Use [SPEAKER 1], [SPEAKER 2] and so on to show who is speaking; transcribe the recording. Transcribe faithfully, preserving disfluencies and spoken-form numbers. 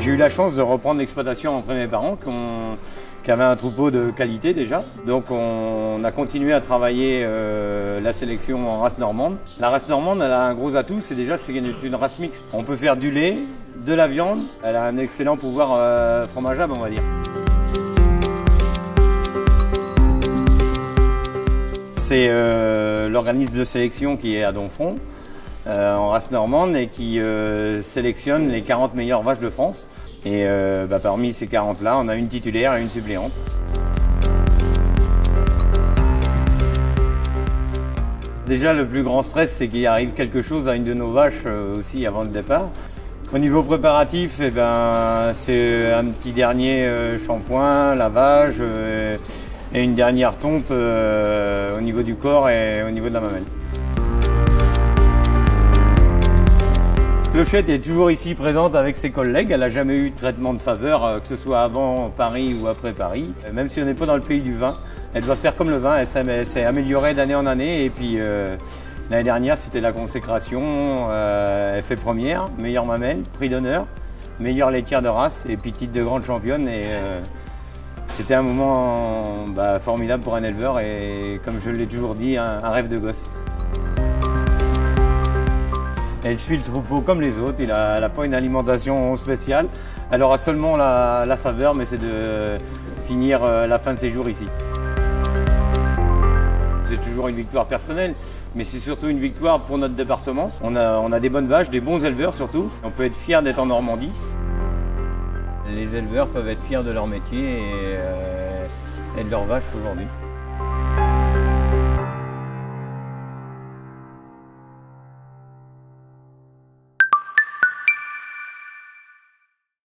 [SPEAKER 1] J'ai eu la chance de reprendre l'exploitation après mes parents qui, ont, qui avaient un troupeau de qualité déjà. Donc on a continué à travailler euh, la sélection en race normande. La race normande, elle a un gros atout, c'est déjà c'est une, une race mixte. On peut faire du lait, de la viande, elle a un excellent pouvoir euh, fromageable, on va dire. C'est euh, l'organisme de sélection qui est à Domfront, euh, en race normande, et qui euh, sélectionne les quarante meilleures vaches de France. Et euh, bah, parmi ces quarante-là, on a une titulaire et une suppléante. Déjà, le plus grand stress, c'est qu'il arrive quelque chose à une de nos vaches euh, aussi avant le départ. Au niveau préparatif, eh ben, c'est un petit dernier euh, shampoing, lavage, euh, et une dernière tonte euh, au niveau du corps et au niveau de la mamelle. Clochette est toujours ici présente avec ses collègues. Elle n'a jamais eu de traitement de faveur, que ce soit avant Paris ou après Paris. Même si on n'est pas dans le pays du vin, elle doit faire comme le vin. Elle s'est améliorée d'année en année. Et puis euh, l'année dernière, c'était la consécration. Euh, elle fait première, meilleure mamelle, prix d'honneur, meilleure laitière de race et puis titre de grande championne. Et euh, c'était un moment bah, formidable pour un éleveur et, comme je l'ai toujours dit, un, un rêve de gosse. Elle suit le troupeau comme les autres, elle n'a pas une alimentation spéciale. Elle aura seulement la, la faveur, mais c'est de finir la fin de ses jours ici. C'est toujours une victoire personnelle, mais c'est surtout une victoire pour notre département. On a, on a des bonnes vaches, des bons éleveurs surtout. On peut être fier d'être en Normandie. Les éleveurs peuvent être fiers de leur métier et, euh, et de leurs vaches aujourd'hui.